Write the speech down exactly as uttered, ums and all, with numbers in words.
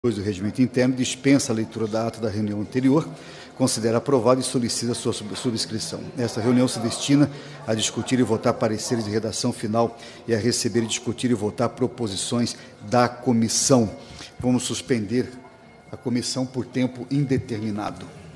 do Regimento Interno, dispensa a leitura da ata da reunião anterior, considera aprovado e solicita sua subscrição. Esta reunião se destina a discutir e votar pareceres de redação final e a receber, discutir e votar proposições da comissão. Vamos suspender a comissão por tempo indeterminado.